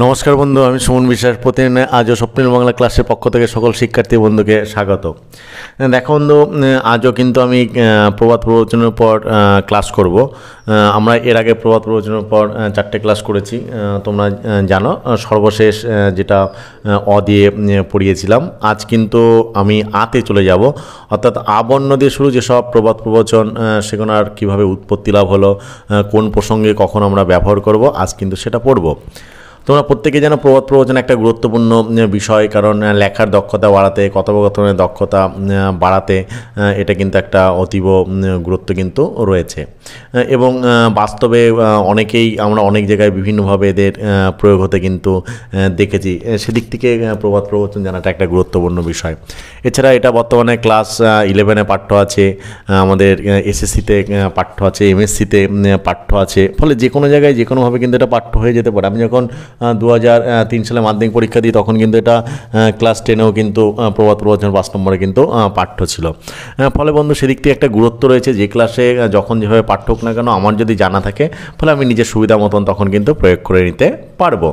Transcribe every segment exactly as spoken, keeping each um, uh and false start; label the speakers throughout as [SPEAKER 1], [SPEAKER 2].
[SPEAKER 1] नमस्कार बंधु आमी सुमन विश्वास प्रतिदिन आजो स्वप्निल बांगला क्लासेर पक्ष थेके सकल शिक्षार्थी बंधुके स्वागत। देखो बंधु आजो किन्तु आमी प्रभात प्रवचनेर पर क्लास करब। आमरा एर आगे प्रभात प्रवचनेर पर चारटे क्लास करेছি, তোমরা জানো সর্বশেষ যেটা অ দিয়ে পড়িয়েছিলাম। আজ কিন্তু আমি আতে চলে যাব, অর্থাৎ আ বর্ণ দিয়ে শুরু যেসব প্রভাত প্রবচন সেগুলো আর কীভাবে উৎপত্তি লাভ হলো, কোন প্রসঙ্গে কখন আমরা ব্যবহার করব, আজ কিন্তু সেটা পড়ব। তোমরা প্রত্যেকে জানো প্রবাদ প্রবচন একটা গুরুত্বপূর্ণ বিষয়, কারণ লেখার দক্ষতা বাড়াতে, কথোপকথনের দক্ষতা বাড়াতে এটা কিন্তু একটা অতীব গুরুত্ব কিন্তু রয়েছে এবং বাস্তবে অনেকেই আমরা অনেক জায়গায় বিভিন্নভাবে এদের প্রয়োগ হতে কিন্তু দেখেছি। সেদিক থেকে প্রবাদ প্রবচন জানাটা একটা গুরুত্বপূর্ণ বিষয়। এছাড়া এটা বর্তমানে ক্লাস ইলেভেনে পাঠ্য আছে, আমাদের এসএসসিতে পাঠ্য আছে, এমএসসিতে পাঠ্য আছে, ফলে যে কোনো জায়গায় যে কোনোভাবে কিন্তু এটা পাঠ্য হয়ে যেতে পারে। আমি যখন দু হাজার তিন সালে মাধ্যমিক পরীক্ষা দিই তখন কিন্তু এটা ক্লাস টেনেও কিন্তু প্রবাদ প্রবচন পাঁচ নম্বরে কিন্তু পাঠ্য ছিল। ফলে বন্ধু সেদিক থেকে একটা গুরুত্ব রয়েছে, যে ক্লাসে যখন যেভাবে পাঠ্য হোক না কেন আমার যদি জানা থাকে ফলে আমি নিজের সুবিধা মতন তখন কিন্তু প্রয়োগ করে নিতে পারবো।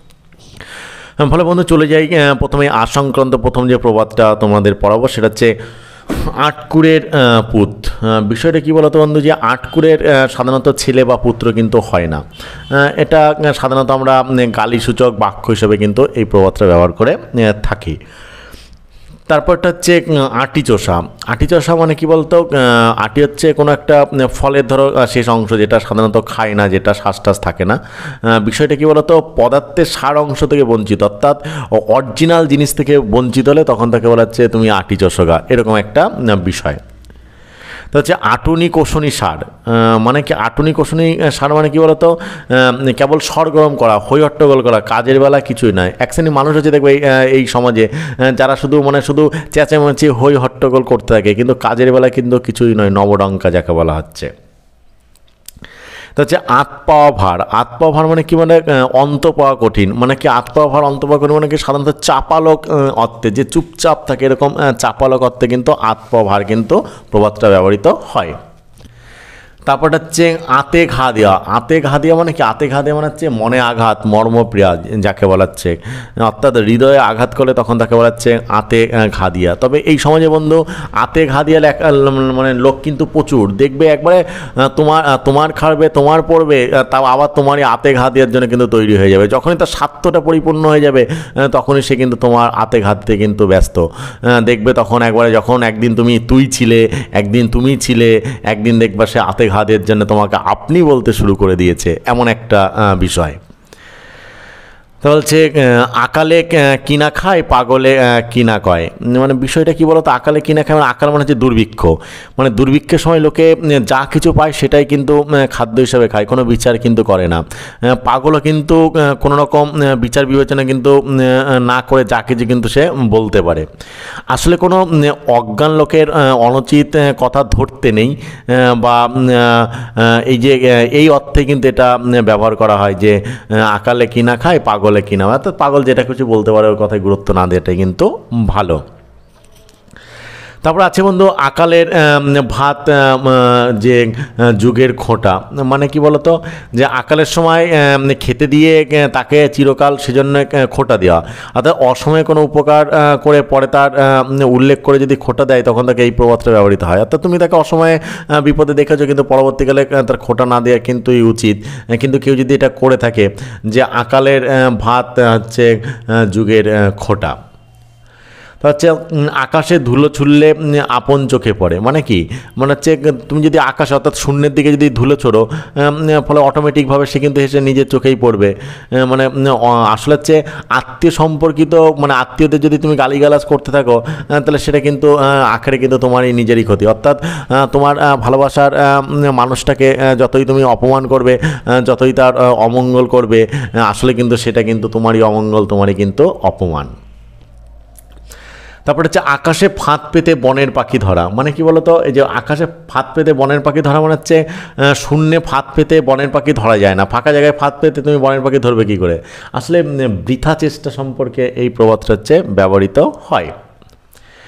[SPEAKER 1] ফলে বন্ধু চলে যাই প্রথমে আ সংক্রান্ত প্রথম যে প্রবাদটা তোমাদের পড়াবো সেটা হচ্ছে আটকুরের পুত। বিষয়টা কি বলতো বন্ধু, যে আটকুরের সাধারণত ছেলে বা পুত্র কিন্তু হয় না। এটা সাধারণত আমরা গালিসূচক বাক্য হিসেবে কিন্তু এই প্রবাদটা ব্যবহার করে থাকি। তারপরটা হচ্ছে আটি চষা। আটি চষা মানে কি বলতো, আটি হচ্ছে কোনো একটা ফলের ধরো শেষ অংশ যেটা সাধারণত খায় না, যেটা শ্বাস টাস থাকে না। বিষয়টা কি বলতো, পদার্থের সার অংশ থেকে বঞ্চিত, অর্থাৎ অরিজিনাল জিনিস থেকে বঞ্চিত হলে তখন তাকে বলা হচ্ছে তুমি আটি চষগা, এরকম একটা বিষয়। তো হচ্ছে আটুনি কোষণী সার, মানে কি আটুনি কোষণী সার মানে কি বলতো, কেবল সরগরম করা, হই হট্টগোল করা, কাজের বেলা কিছুই নয়। এক শ্রেণীর মানুষ হচ্ছে দেখবে এই সমাজে যারা শুধু মানে শুধু চেঁচামেচি হই হট্টগোল করতে থাকে, কিন্তু কাজের বেলা কিন্তু কিছুই নয়, নবডঙ্কা যাকে বলা হচ্ছে। তো হচ্ছে আত পাওয়া ভার। আত পাওয়া ভার মানে কি, মানে অন্ত পাওয়া কঠিন, মানে কি আত পাওয়া ভার অন্ত পাওয়া কঠিন মানে কি সাধারণত চাপালক অর্থে, যে চুপচাপ থাকে এরকম চাপালক অর্থে কিন্তু আত পাওয়া ভার কিন্তু প্রবাদটা ব্যবহৃত হয়। তারপরটা হচ্ছে আতে ঘা দেওয়া। আতে ঘা দেওয়া মানে কি, আতে ঘা দেওয়া মানে হচ্ছে মনে আঘাত, মর্মপ্রিয়া যাকে বলা হচ্ছে, অর্থাৎ হৃদয়ে আঘাত করলে তখন তাকে বলা হচ্ছে আতে ঘা দিয়া। তবে এই সমাজে বন্ধু আতে ঘা দিয়া লেখা মানে লোক কিন্তু প্রচুর দেখবে, একবারে তোমার তোমার খাবে তোমার পড়বে, তাও আবার তোমারই আতে ঘা দেওয়ার জন্য কিন্তু তৈরি হয়ে যাবে। যখনই তার স্বার্থটা পরিপূর্ণ হয়ে যাবে তখনই সে কিন্তু তোমার আতে ঘা দিতে কিন্তু ব্যস্ত। দেখবে তখন একবারে যখন একদিন তুমি তুই ছিলে, একদিন তুমি ছিলে, একদিন দেখবা সে আতে ঘাদের জন্য তোমাকে আপনি বলতে শুরু করে দিয়েছে, এমন একটা বিষয়। তো বলছে আকালে কিনা খায়, পাগলে কিনা কয়। মানে বিষয়টা কি বলতো, আকালে কিনা খায় মানে আকাল মানে হচ্ছে দুর্ভিক্ষ, মানে দুর্ভিক্ষের সময় লোকে যা কিছু পায় সেটাই কিন্তু খাদ্য হিসাবে খায়, কোনো বিচার কিন্তু করে না। পাগলও কিন্তু কোনো রকম বিচার বিবেচনা কিন্তু না করে যা কিছু কিন্তু সে বলতে পারে। আসলে কোনো অজ্ঞান লোকের অনুচিত কথা ধরতে নেই, বা এই যে এই অর্থে কিন্তু এটা ব্যবহার করা হয় যে আকালে কিনা খায়, পাগল কিনা, অর্থাৎ পাগল যেটা কিছু বলতে পারে ওর কথায় গুরুত্ব না দেওয়াটাই কিন্তু ভালো। তারপর আছে বন্ধু আকালের ভাত যে যুগের খোঁটা। মানে কি বলতো, যে আকালের সময় খেতে দিয়ে তাকে চিরকাল সেজন্য খোঁটা দেওয়া, অর্থাৎ অসময়ে কোনো উপকার করে পরে তার উল্লেখ করে যদি খোঁটা দেয় তখন তাকে এই প্রবাদটা ব্যবহৃত হয়। অর্থাৎ তুমি তাকে অসময়ে বিপদে দেখেছো কিন্তু পরবর্তীকালে তার খোঁটা না দেওয়া কিন্তুই উচিত। কিন্তু কেউ যদি এটা করে থাকে যে আকালের ভাত হচ্ছে যুগের খোঁটা। তো হচ্ছে আকাশে ধুলো ছুড়লে আপন চোখে পড়ে। মানে কি, মানে হচ্ছে তুমি যদি আকাশে অর্থাৎ শূন্যের দিকে যদি ধুলো ছোড়ো ফলে অটোমেটিকভাবে সে কিন্তু এসে নিজের চোখেই পড়বে। মানে আসলে হচ্ছে আত্মীয় সম্পর্কিত, মানে আত্মীয়দের যদি তুমি গালিগালাজ করতে থাকো তাহলে সেটা কিন্তু আখেরে কিন্তু তোমারই নিজেরই ক্ষতি। অর্থাৎ তোমার ভালোবাসার মানুষটাকে যতই তুমি অপমান করবে, যতই তার অমঙ্গল করবে, আসলে কিন্তু সেটা কিন্তু তোমারই অমঙ্গল, তোমারই কিন্তু অপমান। তারপরে হচ্ছে আকাশে ফাঁদ পেতে বনের পাখি ধরা। মানে কি বলতো, এই যে আকাশে ফাঁদ পেতে বনের পাখি ধরা মানে হচ্ছে শূন্যে ফাঁদ পেতে বনের পাখি ধরা যায় না, ফাঁকা জায়গায় ফাঁদ পেতে তুমি বনের পাখি ধরবে কী করে। আসলে বৃথা চেষ্টা সম্পর্কে এই প্রবাদটা হচ্ছে ব্যবহৃত হয়।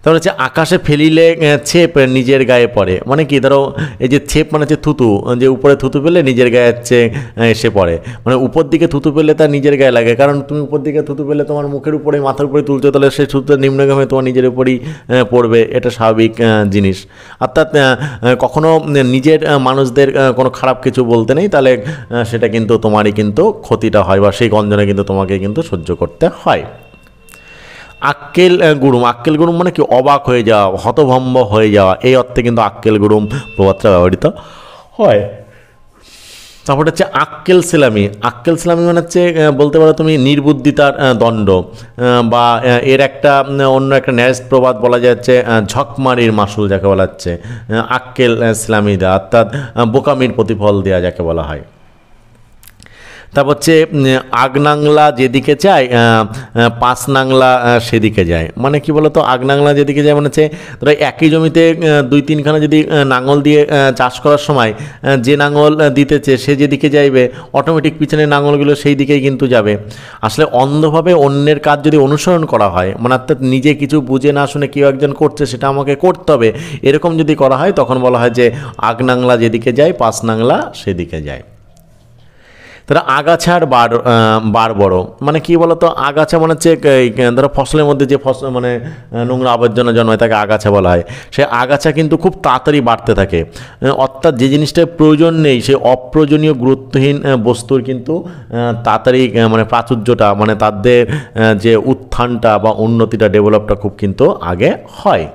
[SPEAKER 1] তারপর হচ্ছে আকাশে ফেলিলে ছেপ নিজের গায়ে পড়ে, মানে কি ধরো এই যে ছেপ মানে হচ্ছে থুতু, যে উপরে থুতু পেলে নিজের গায়ে হচ্ছে এসে পড়ে, মানে উপর দিকে থুতু পেলে তার নিজের গায়ে লাগে, কারণ তুমি উপর দিকে থুতু পেলে তোমার মুখের উপরে মাথার উপরে তুলতে, তাহলে সেই থুতুটা নিম্নগামী তোমার নিজের উপরেই পড়বে, এটা স্বাভাবিক জিনিস। অর্থাৎ কখনো নিজের মানুষদের কোনো খারাপ কিছু বলতে নেই, তাহলে সেটা কিন্তু তোমারই কিন্তু ক্ষতিটা হয় বা সেই গঞ্জনে কিন্তু তোমাকে কিন্তু সহ্য করতে হয়। আক্কেল গুরুম, আক্কেল গুরুম মানে কি অবাক হয়ে যাওয়া, হতভম্ব হয়ে যাওয়া, এই অর্থে কিন্তু আক্কেল গুরুম প্রবাদটা ব্যবহৃত হয়। তারপর হচ্ছে আক্কেল সেলামি, আক্কেল সেলামি মানে হচ্ছে বলতে পারো তুমি নির্বুদ্ধিতার দণ্ড, বা এর একটা অন্য একটা ন্যাস্ট প্রবাদ বলা যাচ্ছে ঝকমারির মাসুল যাকে বলা হচ্ছে, আক্কেল সেলামি দেওয়া অর্থাৎ বোকামির প্রতিফল দেওয়া যাকে বলা হয়। তারপর হচ্ছে আগনাংলা যেদিকে যায় পাঁচ নাংলা সেদিকে যায়, মানে কি বলতো আগনাংলা যেদিকে যায় মানে হচ্ছে ধরো একই জমিতে দুই তিনখানা যদি নাঙল দিয়ে চাষ করার সময় যে নাঙল দিতেছে সে যেদিকে যাইবে অটোমেটিক পিছনের নাঙলগুলো সেই দিকেই কিন্তু যাবে। আসলে অন্ধভাবে অন্যের কাজ যদি অনুসরণ করা হয়, মানে অর্থাৎ নিজে কিছু বুঝে না শুনে কেউ একজন করছে সেটা আমাকে করতে হবে, এরকম যদি করা হয় তখন বলা হয় যে আগনাংলা যেদিকে যায় পাঁচ নাংলা সেদিকে যায়। তারা আগাছার বার বার বড়, মানে কি বলতো আগাছা মানে হচ্ছে ধরো ফসলের মধ্যে যে ফসল মানে নোংরা আবর্জনা জন্মায় তাকে আগাছা বলা হয়, সে আগাছা কিন্তু খুব তাড়াতাড়ি বাড়তে থাকে, অর্থাৎ যে জিনিসটার প্রয়োজন নেই সেই অপ্রয়োজনীয় গুরুত্বহীন বস্তুর কিন্তু তাড়াতাড়ি মানে প্রাচুর্যটা মানে তাদের যে উত্থানটা বা উন্নতিটা ডেভেলপটা খুব কিন্তু আগে হয়।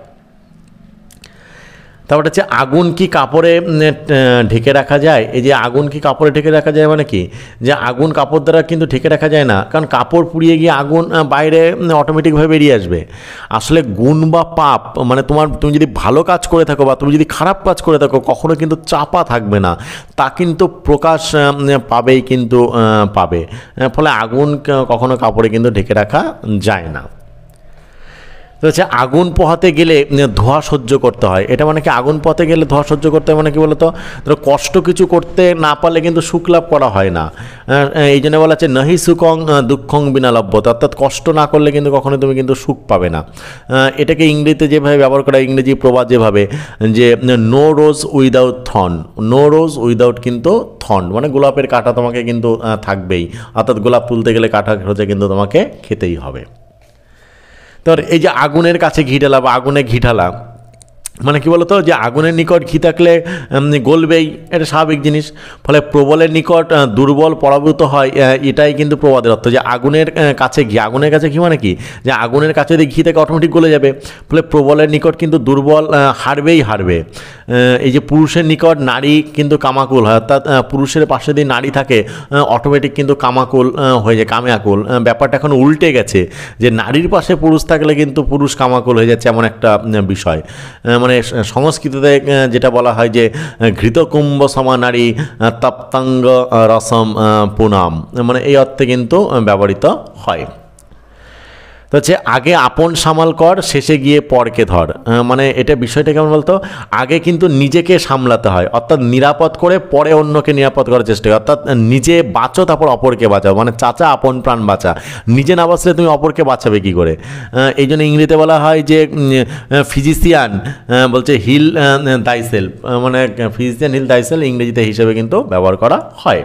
[SPEAKER 1] তারপর হচ্ছে আগুন কি কাপড়ে ঢেকে রাখা যায়, এই যে আগুন কি কাপড়ে ঢেকে রাখা যায় মানে কি যে আগুন কাপড় দ্বারা কিন্তু ঢেকে রাখা যায় না, কারণ কাপড় পুড়িয়ে গিয়ে আগুন বাইরে অটোমেটিকভাবে বেরিয়ে আসবে। আসলে গুণ বা পাপ মানে তোমার তুমি যদি ভালো কাজ করে থাকো বা তুমি যদি খারাপ কাজ করে থাকো কখনো কিন্তু চাপা থাকবে না, তা কিন্তু প্রকাশ পাবেই কিন্তু পাবে, ফলে আগুন কখনো কাপড়ে কিন্তু ঢেকে রাখা যায় না। তো হচ্ছে আগুন পোহাতে গেলে ধোঁয়া সহ্য করতে হয়, এটা মানে কি আগুন পোহাতে গেলে ধোঁয়া সহ্য করতে হয় মানে কি বলতো ধরো কষ্ট কিছু করতে না পারলে কিন্তু সুখ লাভ করা হয় না, এই জন্য বলা হচ্ছে নহি সুখং দুঃখং বিনা লভ্যত, অর্থাৎ কষ্ট না করলে কিন্তু কখনো তুমি কিন্তু সুখ পাবে না। এটাকে ইংরেজিতে যেভাবে ব্যবহার করা ইংরেজি প্রবাদ যেভাবে যে no rose without thorn, no rose without কিন্তু থর্ন মানে গোলাপের কাঁটা তোমাকে কিন্তু থাকবেই, অর্থাৎ গোলাপ তুলতে গেলে কাঁটা হচ্ছে কিন্তু তোমাকে খেতেই হবে। তো এই যে আগুনের কাছে ঘি ঢালা বা আগুনে ঘি ঢালা মানে কি বলতো যে আগুনের নিকট ঘি থাকলে গলবেই, এটা স্বাভাবিক জিনিস, ফলে প্রবলের নিকট দুর্বল পরাভূত হয়, এটাই কিন্তু প্রবাদের অর্থ যে আগুনের কাছে ঘি, আগুনের কাছে ঘি মানে কি যে আগুনের কাছে যদি ঘি থাকে অটোমেটিক গলে যাবে, ফলে প্রবলের নিকট কিন্তু দুর্বল হারবেই হারবে। এই যে পুরুষের নিকট নারী কিন্তু কামাকুল হয়, অর্থাৎ পুরুষের পাশে যদি নারী থাকে অটোমেটিক কিন্তু কামাকুল হয়ে যায়, কামে আকুল, ব্যাপারটা এখন উল্টে গেছে যে নারীর পাশে পুরুষ থাকলে কিন্তু পুরুষ কামাকুল হয়ে যাচ্ছে এমন একটা বিষয়, মানে সংস্কৃতিতে যেটা বলা হয় যে ঘৃতকুম্ভ সমা নারী তপ্তাঙ্গ রসম পুনাম, মানে এই অর্থে কিন্তু ব্যবহৃত হয়। তো হচ্ছে আগে আপন সামাল কর শেষে গিয়ে পরকে ধর, মানে এটা বিষয়টা কেমন বলতো আগে কিন্তু নিজেকে সামলাতে হয়, অর্থাৎ নিরাপদ করে পরে অন্যকে নিরাপদ করার চেষ্টা করে, অর্থাৎ নিজে বাঁচো তারপর অপরকে বাঁচাও, মানে চাচা আপন প্রাণ বাঁচা, নিজে না বাঁচলে তুমি অপরকে বাঁচাবে কী করে। এই জন্য ইংরেজিতে বলা হয় যে ফিজিশিয়ান বলছে হিল দাইসেলফ, মানে ফিজিশিয়ান হিল দাইসেলফ ইংরেজিতে হিসেবে কিন্তু ব্যবহার করা হয়।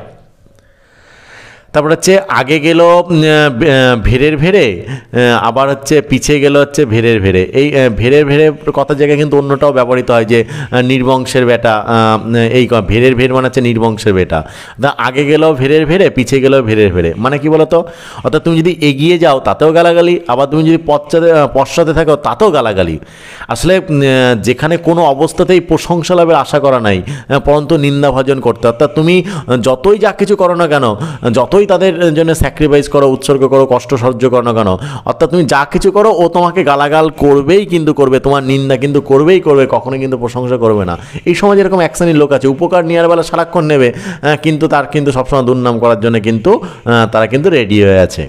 [SPEAKER 1] তারপর হচ্ছে আগে গেল ভেড়ের ভেড়ে, আবার হচ্ছে পিছিয়ে গেল হচ্ছে ভেড়ের ভেড়ে, এই ভেড়ের ভেড়ে কথার জায়গায় কিন্তু অন্যটাও ব্যবহৃত হয় যে নির্বংশের বেটা, এই ভেড়ের ভেড় মানে হচ্ছে নির্বংশের বেটা, আগে গেল ভেড়ের ভেড়ে পিছিয়ে গেল ভেড়ের ভেড়ে, মানে কি বলতো অর্থাৎ তুমি যদি এগিয়ে যাও তাতেও গালাগালি, আবার তুমি যদি পশ্চাতে পশ্চাতে থাকো তাতেও গালাগালি। আসলে যেখানে কোনো অবস্থাতেই প্রশংসা লাভের আশা করা নাই, পরন্তু নিন্দা ভাজন করতে, অর্থাৎ তুমি যতই যা কিছু করো না কেন, যতই তাদের জন্য স্যাক্রিফাইস করো, উৎসর্গ করো, কষ্ট সহ্য করো না কেন, অর্থাৎ তুমি যা কিছু করো ও তোমাকে গালাগাল করবেই কিন্তু করবে, তোমার নিন্দা কিন্তু করবেই করবে, কখনোই কিন্তু প্রশংসা করবে না। এই সমাজে এরকম এক শ্রেণীর লোক আছে, উপকার নেওয়ার বেলা সারাক্ষণ নেবে, কিন্তু তার কিন্তু সবসময় দুর্নাম করার জন্য কিন্তু তারা কিন্তু রেডি হয়ে আছে।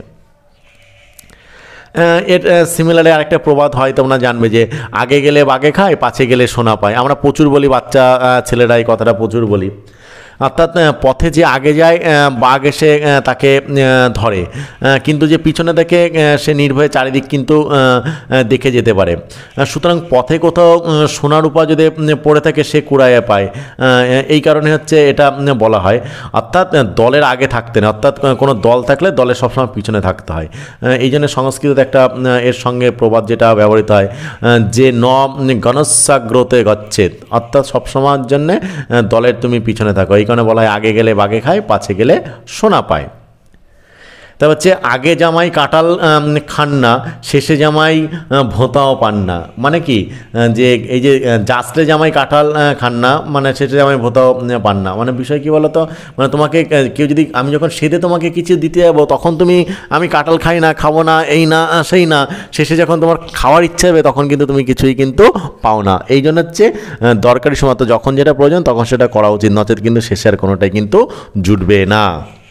[SPEAKER 1] এর সিমিলারলি আরেকটা প্রবাদ হয় তোমরা জানবে যে আগে গেলে বাগে খায় পাছে গেলে সোনা পায়, আমরা প্রচুর বলি, বাচ্চা ছেলেরা এই কথাটা প্রচুর বলি। অর্থাৎ পথে যে আগে যায় বাঘ এসে তাকে ধরে, কিন্তু যে পিছনে দেখে সে নির্ভয়ে চারিদিক কিন্তু দেখে যেতে পারে। সুতরাং পথে কোথাও সোনা রূপা যদি পড়ে থাকে সে কুড়াইয়া পায়, এই কারণে হচ্ছে এটা বলা হয়। অর্থাৎ দলের আগে থাকতে না, অর্থাৎ কোনো দল থাকলে দলের সবসময় পিছনে থাকতে হয়। এই জন্য সংস্কৃততে একটা এর সঙ্গে প্রবাদ যেটা ব্যবহৃত হয় যে ন গণসাগ্রতে গচ্ছেদ, অর্থাৎ সবসময়ের জন্যে দলের তুমি পিছনে থাকো। এই কারণে বলা হয় আগে গেলে বাঘে খায়, পাছে গেলে সোনা পায়। তা হচ্ছে আগে জামাই কাঁঠাল খান না, শেষে জামাই ভোঁতাও পান না। মানে কি যে এই যে জাসলে জামাই কাঁঠাল খান না, মানে শেষে জামাই ভোঁতাও পান না। মানে বিষয় কি বলো তো, মানে তোমাকে কেউ যদি, আমি যখন সেদে তোমাকে কিছু দিতে যাবো তখন তুমি আমি কাঁঠাল খাই না, খাবো না, এই না সেই না, শেষে যখন তোমার খাওয়ার ইচ্ছা হবে তখন কিন্তু তুমি কিছুই কিন্তু পাও না। এই জন্য হচ্ছে দরকারি সময় তো যখন যেটা প্রয়োজন তখন সেটা করা উচিত, নচেত কিন্তু শেষে আর কোনোটাই কিন্তু জুটবে না।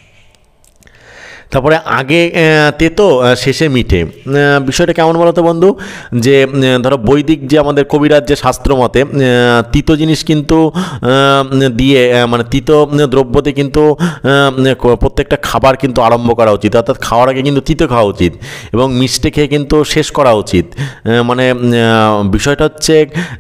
[SPEAKER 1] তারপরে আগে তেতো শেষে মিঠে, বিষয়টা কেমন বলো তো বন্ধু, যে ধরো বৈদিক যে আমাদের কবিরাজ যে শাস্ত্র মতে তিতো জিনিস কিন্তু দিয়ে, মানে তিতো দ্রব্যতে কিন্তু প্রত্যেকটা খাবার কিন্তু আরম্ভ করা উচিত, অর্থাৎ খাওয়ার আগে কিন্তু তিতো খাওয়া উচিত এবং মিষ্টি খেয়ে কিন্তু শেষ করা উচিত। মানে বিষয়টা হচ্ছে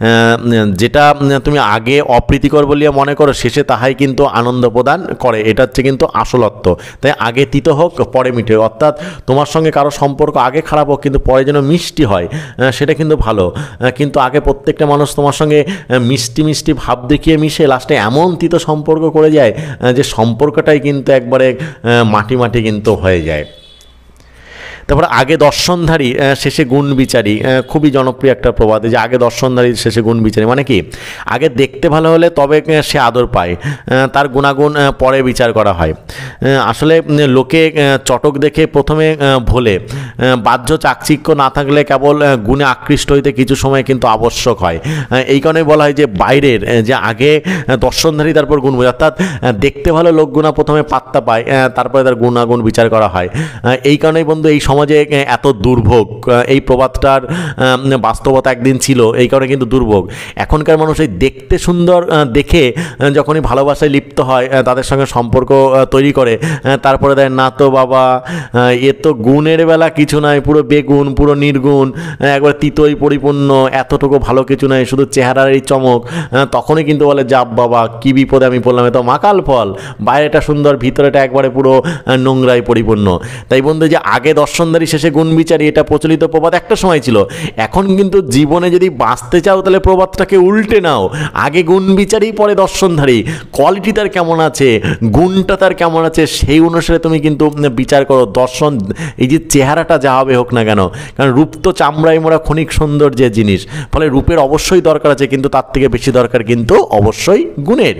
[SPEAKER 1] যেটা তুমি আগে অপ্রীতিকর বলিয়া মনে করো শেষে তাহাই কিন্তু আনন্দ প্রদান করে, এটা হচ্ছে কিন্তু আসলত্ব। তাই আগে তিতো হোক পরে মিঠে, অর্থাৎ তোমার সঙ্গে কারো সম্পর্ক আগে খারাপ হোক কিন্তু পরে যেন মিষ্টি হয়, সেটা কিন্তু ভালো। কিন্তু আগে প্রত্যেকটা মানুষ তোমার সঙ্গে মিষ্টি মিষ্টি ভাব দেখিয়ে মিশে লাস্টে এমন তিতো সম্পর্ক করে যায় যে সম্পর্কটাই কিন্তু একবারে মাটি মাটি কিন্তু হয়ে যায়। তারপর আগে দর্শনধারী শেষে গুণ বিচারী, খুবই জনপ্রিয় একটা প্রবাদ, যে আগে দর্শনধারী শেষে গুণ বিচারী। মানে কি আগে দেখতে ভালো হলে তবে সে আদর পায়, তার গুণাগুণ পরে বিচার করা হয়। আসলে লোকে চটক দেখে প্রথমে ভোলে, বাহ্য চাকচিক্য না থাকলে কেবল গুণে আকৃষ্ট হইতে কিছু সময় কিন্তু আবশ্যক হয়। এই কারণে বলা হয় যে বাইরের যে আগে দর্শনধারী তারপর গুণ, অর্থাৎ দেখতে ভালো লোকগুণা প্রথমে পাত্তা পায়, তারপরে তার গুণাগুণ বিচার করা হয়। এই কারণেই বন্ধু এই সমাজে এত দুর্ভোগ, এই প্রবাদটার বাস্তবতা একদিন ছিল, এই কারণে কিন্তু দুর্ভোগ। এখনকার মানুষ এই দেখতে সুন্দর দেখে যখনই ভালোবাসায় লিপ্ত হয় তাদের সঙ্গে সম্পর্ক তৈরি করে, তারপরে দেয় না তো বাবা এ তো গুণের বেলা কিছু নাই, পুরো বেগুন, পুরো নির্গুণ, একবার তিতই পরিপূর্ণ, এতটুকু ভালো কিছু নাই, শুধু চেহারার এই চমক, তখনই কিন্তু বলে যাব বাবা কি বিপদে আমি পড়লাম, এ তো মাকাল ফল, বাইরেটা সুন্দর ভিতরেটা একবারে পুরো নোংরায় পরিপূর্ণ। তাই বন্ধু যে আগে দর্শনধারী শেষে গুণ বিচারী, এটা প্রচলিত প্রবাদ একটা সময় ছিল। এখন কিন্তু জীবনে যদি বাঁচতে চাও তাহলে প্রবাদটাকে উল্টে নাও, আগে গুণ বিচারী পরে দর্শনধারী, কোয়ালিটি তার কেমন আছে, গুণটা তার কেমন আছে সেই অনুসারে তুমি কিন্তু বিচার করো। দর্শন এই যে চেহারাটা যা হবে হোক না কেন, কারণ রূপ তো চামড়ায় মোড়া ক্ষণিক সৌন্দর্যের জিনিস, ফলে রূপের অবশ্যই দরকার আছে, কিন্তু তার থেকে বেশি দরকার কিন্তু অবশ্যই গুণের।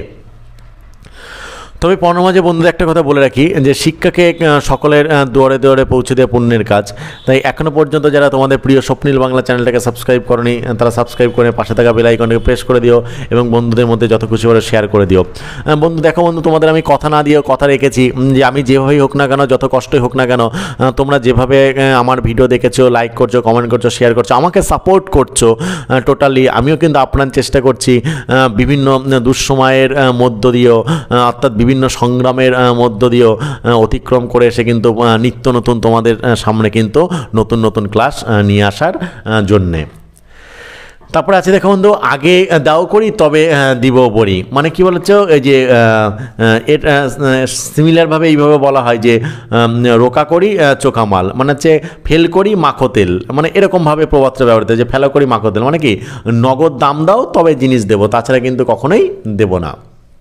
[SPEAKER 1] তবে পরমাঝে বন্ধুদের একটা কথা বলে রাখি যে শিক্ষাকে সকলের দুয়ারে দুয়ারে পৌঁছে দেওয়া পুণ্যের কাজ। তাই এখনও পর্যন্ত যারা তোমাদের প্রিয় স্বপ্নিল বাংলা চ্যানেলটাকে সাবস্ক্রাইব করনি তারা সাবস্ক্রাইব করে পাশে থাকা বেল আইকনটাকে প্রেস করে দিও এবং বন্ধুদের মধ্যে যত খুশি করে শেয়ার করে দিও। বন্ধু দেখো বন্ধু, তোমাদের আমি কথা না দিয়েও কথা রেখেছি যে আমি যেভাবেই হোক না কেন, যত কষ্টই হোক না কেন, তোমরা যেভাবে আমার ভিডিও দেখেছো, লাইক করছো, কমেন্ট করছো, শেয়ার করছো, আমাকে সাপোর্ট করছো টোটালি, আমিও কিন্তু আপনার চেষ্টা করছি বিভিন্ন দুঃসময়ের মধ্য দিয়েও, অর্থাৎ বিভিন্ন বিভিন্ন সংগ্রামের মধ্য দিয়েও অতিক্রম করে এসে কিন্তু নিত্য নতুন তোমাদের সামনে কিন্তু নতুন নতুন ক্লাস নিয়ে আসার জন্যে। তারপরে আছে দেখো বন্ধু, আগে দাও করি তবে দিব বড়ি। মানে কি বলেছো, এই যে এটা সিমিলারভাবে এইভাবে বলা হয় যে রোকা করি চোখা মাল, মানে হচ্ছে ফেল করি মাখো তেল, মানে এরকমভাবে প্রবাদটা ব্যবহৃত, যে ফেলা করি মাখো তেল, মানে কি নগদ দাম দাও তবে জিনিস দেবো, তাছাড়া কিন্তু কখনোই দেবো না।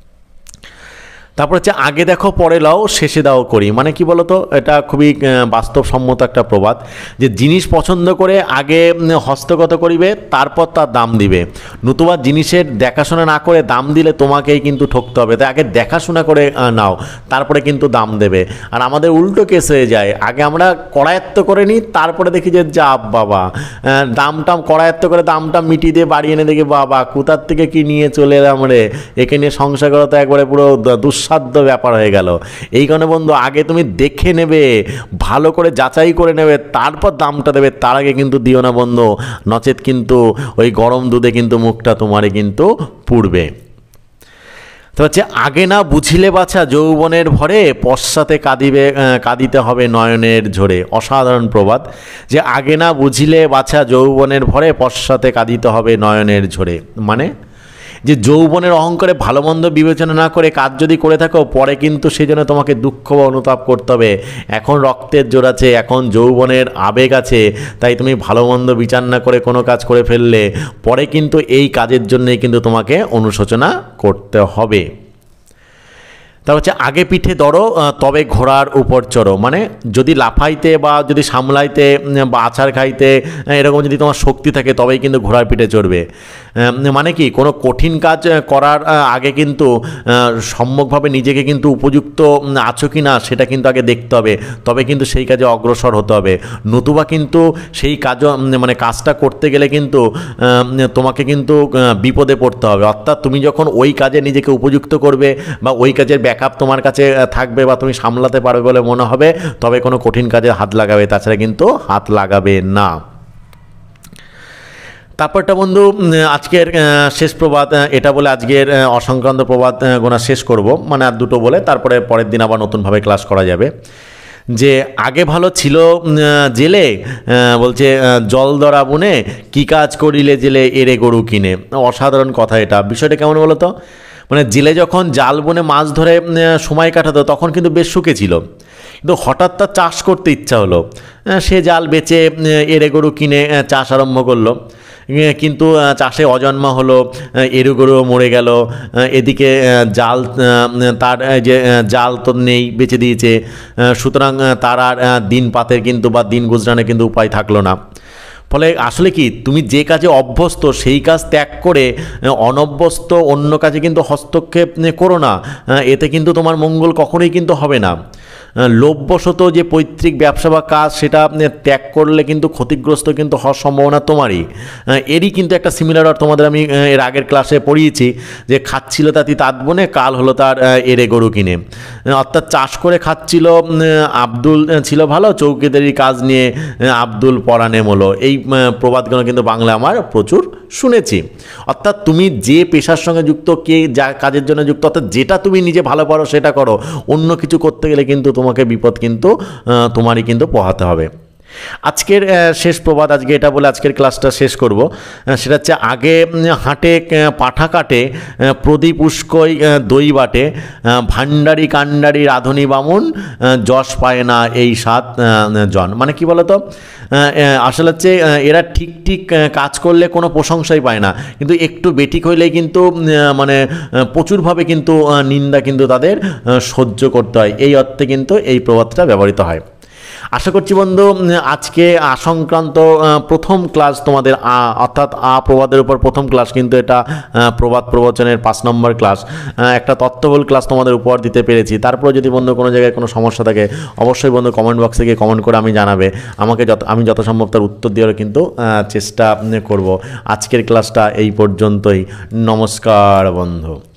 [SPEAKER 1] তারপর হচ্ছে আগে দেখো পরে লাও শেষে দাও করি। মানে কি বলতো, এটা খুবই বাস্তবসম্মত একটা প্রবাদ, যে জিনিস পছন্দ করে আগে হস্তগত করিবে তারপর তার দাম দিবে, নতুবা জিনিসের দেখাশোনা না করে দাম দিলে তোমাকেই কিন্তু ঠকতে হবে। তাই আগে দেখাশোনা করে নাও তারপরে কিন্তু দাম দেবে। আর আমাদের উল্টো কেস হয়ে যায়, আগে আমরা কড়ায়ত্ত করে নিই, তারপরে দেখি যে যা বাবা দাম টাম কড়ায়ত্ত করে দামটা মিটিয়ে দিয়ে বাড়ি এনে দেখি বাবা কোথার থেকে কি নিয়ে চলে এলাম রে, একে নিয়ে সংসার করা তো একবারে পুরো দুঃসাধ্য ব্যাপার হয়ে গেল। এই কারণে বন্ধু আগে তুমি দেখে নেবে, ভালো করে যাচাই করে নেবে, তারপর দামটা দেবে, তার আগে কিন্তু দিও না বন্ধু, নচেত কিন্তু ওই গরম দুধে কিন্তু মুখটা তোমারই কিন্তু পুড়বে। তো হচ্ছে আগে না বুঝিলে বাছা যৌবনের ভরে, পশ্চাতে কাঁদিবে কাঁদিতে হবে নয়নের ঝরে। অসাধারণ প্রবাদ, যে আগে না বুঝিলে বাছা যৌবনের ভরে, পশ্চাতে কাঁদিতে হবে নয়নের ঝরে। মানে যে যৌবনের অহংকারে ভালো মন্দ বিবেচনা না করে কাজ যদি করে থাকো, পরে কিন্তু সেই জন্য তোমাকে দুঃখ বা অনুতাপ করতে হবে। এখন রক্তের জোর আছে, এখন যৌবনের আবেগ আছে, তাই তুমি ভালো মন্দ বিচার না করে কোনো কাজ করে ফেললে পরে কিন্তু এই কাজের জন্যই কিন্তু তোমাকে অনুশোচনা করতে হবে। তা হচ্ছে আগে পিঠে দড়ো তবে ঘোড়ার উপর চড়ো। মানে যদি লাফাইতে বা যদি সামলাইতে বা আছাড় খাইতে এরকম যদি তোমার শক্তি থাকে তবেই কিন্তু ঘোড়ার পিঠে চড়বে। মানে কি কোনো কঠিন কাজ করার আগে কিন্তু সম্যকভাবে নিজেকে কিন্তু উপযুক্ত আছো কি না সেটা কিন্তু আগে দেখতে হবে, তবে কিন্তু সেই কাজে অগ্রসর হতে হবে। নতুবা কিন্তু সেই কাজ মানে কাজটা করতে গেলে কিন্তু তোমাকে কিন্তু বিপদে পড়তে হবে। অর্থাৎ তুমি যখন ওই কাজে নিজেকে উপযুক্ত করবে বা ওই কাজের ব্যাকআপ তোমার কাছে থাকবে বা তুমি সামলাতে পারবে বলে মনে হবে, তবে কোনো কঠিন কাজে হাত লাগাবে, তাছাড়া কিন্তু হাত লাগাবে না। তারপরটা বন্ধু আজকের শেষ প্রবাদ, এটা বলে আজকের অসংক্রান্ত প্রবাদ গোনা শেষ করব, মানে আর দুটো বলে তারপরে পরের দিন আবার নতুনভাবে ক্লাস করা যাবে। যে আগে ভালো ছিল জেলে, বলছে জল ধরা বুনে, কী কাজ করিলে জেলে এরে গরু কিনে। অসাধারণ কথা এটা। বিষয়টা কেমন বলো তো? মানে জেলে যখন জাল বুনে মাছ ধরে সময় কাটাতো তখন কিন্তু বেশ সুখে ছিল, কিন্তু হঠাৎ তার চাষ করতে ইচ্ছা হলো, সে জাল বেচে এরে গরু কিনে চাষ আরম্ভ করলো। কিন্তু চাষে অজন্মা হলো, এরু গরু মরে গেল, এদিকে জাল তার যে জাল তো নেই, বেচে দিয়েছে, সুতরাং তার আর দিন পাতের কিন্তু বা দিন গুজরানের কিন্তু উপায় থাকলো না। ফলে আসলে কি, তুমি যে কাজে অভ্যস্ত সেই কাজ ত্যাগ করে অনভ্যস্ত অন্য কাজে কিন্তু হস্তক্ষেপ করো না, এতে কিন্তু তোমার মঙ্গল কখনোই কিন্তু হবে না। লোভবশত যে পৈতৃক ব্যবসা বা কাজ সেটা ত্যাগ করলে কিন্তু ক্ষতিগ্রস্ত কিন্তু হওয়ার সম্ভাবনা তোমারই। এরই কিন্তু একটা সিমিলার আর তোমাদের আমি এর আগের ক্লাসে পড়িয়েছি, যে খাচ্ছিল তাতি তাঁত বনে, কাল হলো তার এরে গরু কিনে। অর্থাৎ চাষ করে খাচ্ছিল আব্দুল ছিল ভালো, চৌকিদারি কাজ নিয়ে আব্দুল পরাণে মলো। এই প্রবাদগুলো কিন্তু বাংলা আমার প্রচুর শুনেছি। অর্থাৎ তুমি যে পেশার সঙ্গে যুক্ত, কে যা কাজের জন্য যুক্ত, অর্থাৎ যেটা তুমি নিজে ভালো পারো সেটা করো, অন্য কিছু করতে গেলে কিন্তু তোমাকে বিপদ কিন্তু তোমারই কিন্তু পোহাতে হবে। আজকের শেষ প্রবাদ, আজকে এটা বলে আজকের ক্লাসটা শেষ করব। সেটা হচ্ছে আগে হাটে পাঠা কাটে, প্রদীপ উস্কোয় দই বাটে, ভান্ডারি কান্ডারি রাধুনী বামুন, যশ পায় না এই সাত জন। মানে কি বলতো, আসলে হচ্ছে এরা ঠিক ঠিক কাজ করলে কোনো প্রশংসাই পায় না, কিন্তু একটু বেঠিক হইলেই কিন্তু মানে প্রচুরভাবে কিন্তু নিন্দা কিন্তু তাদের সহ্য করতে হয়। এই অর্থে কিন্তু এই প্রবাদটা ব্যবহৃত হয়। আশা করছি বন্ধু আজকে আ সংক্রান্ত প্রথম ক্লাস তোমাদের আ অর্থাৎ আ প্রবাদের উপর প্রথম ক্লাস, কিন্তু এটা প্রবাদ প্রবচনের পাঁচ নম্বর ক্লাস, একটা তথ্যবহুল ক্লাস তোমাদের উপহার দিতে পেরেছি। তারপরে যদি বন্ধু কোনো জায়গায় কোনো সমস্যা থাকে অবশ্যই বন্ধু কমেন্ট বক্সে গিয়ে কমেন্ট করে আমি জানাবে, আমাকে যত আমি যথাসম্ভব তার উত্তর দেওয়ার কিন্তু চেষ্টা করব। আজকের ক্লাসটা এই পর্যন্তই। নমস্কার বন্ধু।